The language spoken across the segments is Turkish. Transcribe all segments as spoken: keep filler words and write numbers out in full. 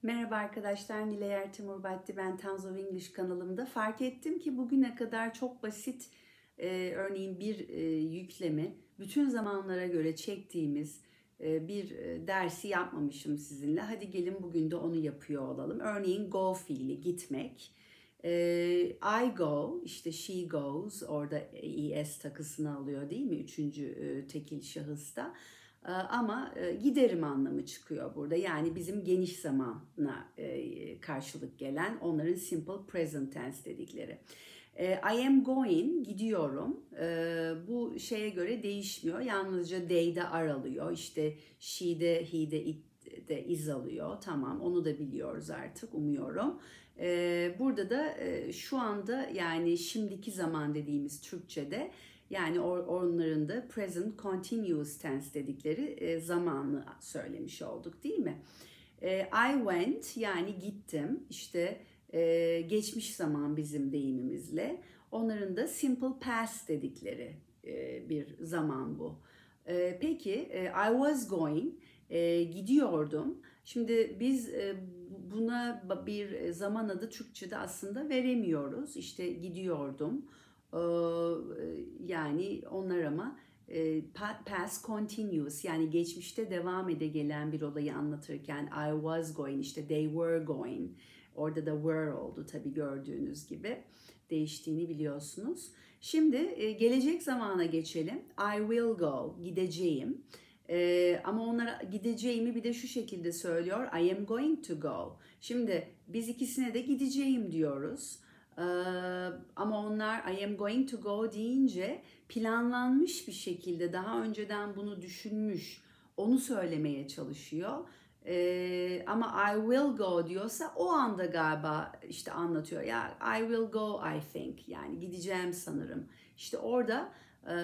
Merhaba arkadaşlar, Nilay Ertemur Batti, ben Tons of English kanalımda. Fark ettim ki bugüne kadar çok basit, e, örneğin bir e, yüklemi bütün zamanlara göre çektiğimiz e, bir e, dersi yapmamışım sizinle. Hadi gelin bugün de onu yapıyor olalım. Örneğin go fiili, gitmek. E, I go, işte she goes, orada es takısını alıyor değil mi? Üçüncü e, tekil şahısta. Ama giderim anlamı çıkıyor burada. Yani bizim geniş zamana karşılık gelen onların simple present tense dedikleri. I am going, gidiyorum. Bu şeye göre değişmiyor. Yalnızca they'de are alıyor. İşte she'de, he'de, it'de is alıyor. Tamam, onu da biliyoruz artık, umuyorum. Burada da şu anda, yani şimdiki zaman dediğimiz Türkçe'de, yani onların da present continuous tense dedikleri e, zamanı söylemiş olduk değil mi? E, I went, yani gittim, işte e, geçmiş zaman bizim deyimimizle. Onların da simple past dedikleri e, bir zaman bu. E, peki e, I was going, e, gidiyordum. Şimdi biz e, buna bir zaman adı Türkçe'de aslında veremiyoruz. İşte gidiyordum. Yani onlar ama past continuous, yani geçmişte devam ede gelen bir olayı anlatırken I was going, işte they were going, orada da were oldu tabii, gördüğünüz gibi değiştiğini biliyorsunuz. Şimdi gelecek zamana geçelim. I will go, gideceğim. Ee, ama onlara gideceğimi bir de şu şekilde söylüyor. I am going to go. Şimdi biz ikisine de gideceğim diyoruz. Ee, ama onlar I am going to go deyince planlanmış bir şekilde daha önceden bunu düşünmüş, onu söylemeye çalışıyor. Ee, ama I will go diyorsa o anda galiba işte anlatıyor. Ya I will go I think, yani gideceğim sanırım. İşte orada e,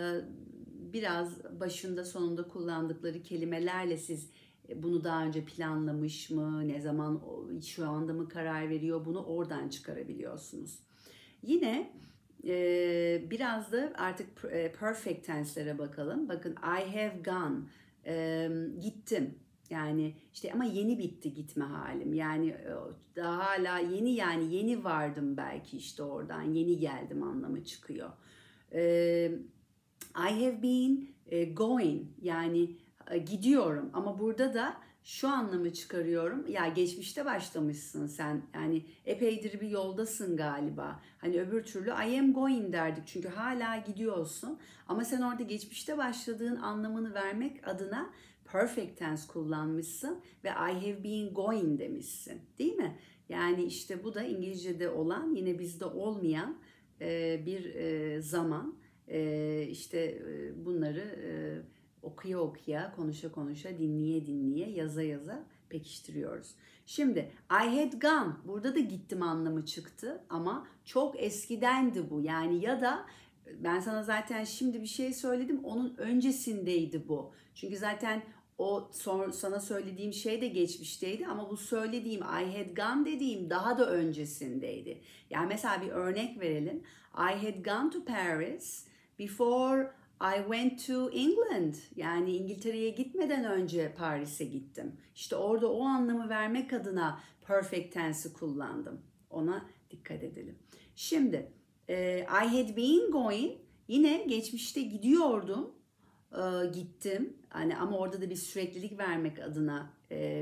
biraz başında sonunda kullandıkları kelimelerle siz bunu daha önce planlamış mı, ne zaman, şu anda mı karar veriyor, bunu oradan çıkarabiliyorsunuz. Yine e, biraz da artık perfect tense'lere bakalım. Bakın I have gone, e, gittim. Yani işte ama yeni bitti gitme halim. Yani daha hala yeni, yani yeni vardım belki, işte oradan yeni geldim anlamı çıkıyor. E, I have been going, yani gidiyorum, ama burada da şu anlamı çıkarıyorum. Ya geçmişte başlamışsın sen, yani epeydir bir yoldasın galiba. Hani öbür türlü I am going derdik çünkü hala gidiyorsun. Ama sen orada geçmişte başladığın anlamını vermek adına perfect tense kullanmışsın ve I have been going demişsin, değil mi? Yani işte bu da İngilizce'de olan, yine bizde olmayan bir zaman. İşte bunları okuya okuya, konuşa konuşa, dinleye dinleye, yaza yaza pekiştiriyoruz. Şimdi I had gone, burada da gittim anlamı çıktı ama çok eskidendi bu. Yani ya da ben sana zaten şimdi bir şey söyledim, onun öncesindeydi bu. Çünkü zaten o son, sana söylediğim şey de geçmişteydi ama bu söylediğim I had gone dediğim daha da öncesindeydi. Yani mesela bir örnek verelim. I had gone to Paris before I went to England. Yani İngiltere'ye gitmeden önce Paris'e gittim. İşte orada o anlamı vermek adına perfect tense'i kullandım. Ona dikkat edelim. Şimdi I had been going, yine geçmişte gidiyordum, gittim. Hani ama orada da bir süreklilik vermek adına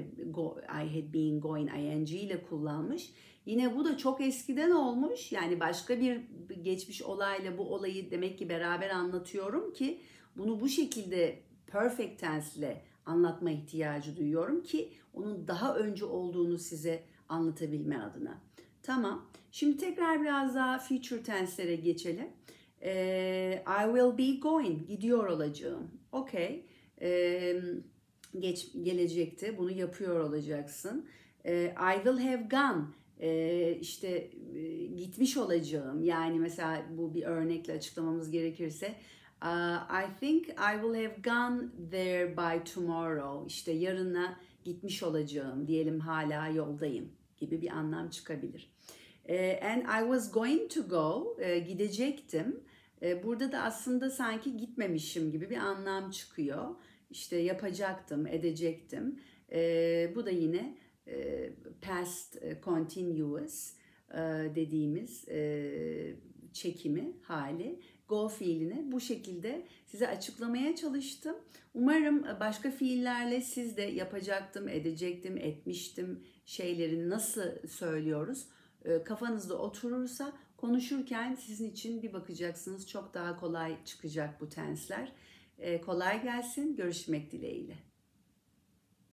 I had been going ing ile kullanmış. Yine bu da çok eskiden olmuş. Yani başka bir geçmiş olayla bu olayı demek ki beraber anlatıyorum ki bunu bu şekilde perfect tense ile anlatma ihtiyacı duyuyorum ki onun daha önce olduğunu size anlatabilme adına. Tamam. Şimdi tekrar biraz daha future tense'lere geçelim. Ee, I will be going, gidiyor olacağım. Okay. Ee, geç, gelecekte bunu yapıyor olacaksın. Ee, I will have gone, ee, işte e, gitmiş olacağım. Yani mesela bu bir örnekle açıklamamız gerekirse uh, I think I will have gone there by tomorrow. İşte yarına gitmiş olacağım, diyelim hala yoldayım gibi bir anlam çıkabilir. And I was going to go, gidecektim. Burada da aslında sanki gitmemişim gibi bir anlam çıkıyor. İşte yapacaktım, edecektim. Bu da yine past continuous dediğimiz çekimi hali, go fiilini bu şekilde size açıklamaya çalıştım. Umarım başka fiillerle siz de yapacaktım, edecektim, etmiştim şeylerini nasıl söylüyoruz kafanızda oturursa konuşurken sizin için bir bakacaksınız çok daha kolay çıkacak bu tensler. Kolay gelsin, görüşmek dileğiyle.